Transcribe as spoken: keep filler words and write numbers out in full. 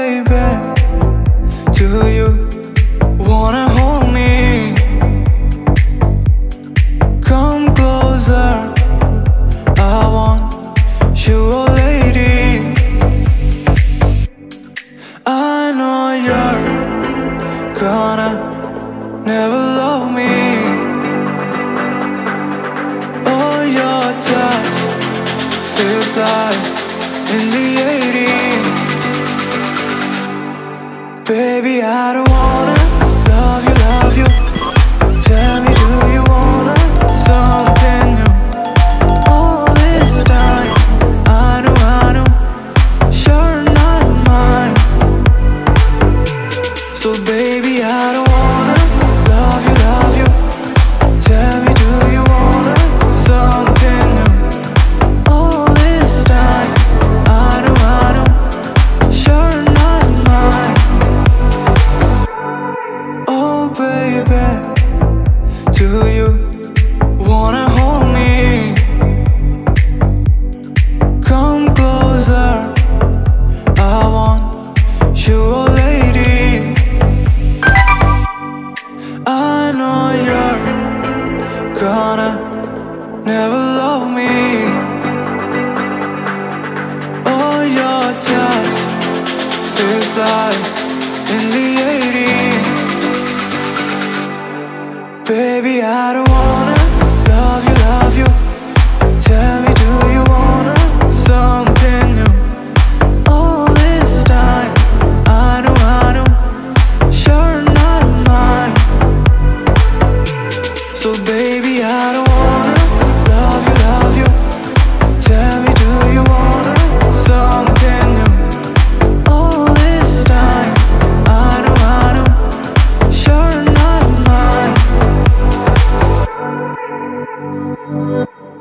baby, do you wanna hold me? Come closer, I want you, oh lady. I know you're gonna never love me. Oh, your touch feels like in the eighties. Baby, I don't wanna love you, love you. Tell me, do you wanna something new? All this time, I know, I know, you're not mine. So baby, I don't wanna love you, love you. Tell me, do you wanna something new? All this time, I know, I know, you're not mine. Oh baby, do you wanna hold me? Come closer, I want you, oh lady. I know you're gonna never love me. Oh, your touch feels like in the eighties. Baby, I don't want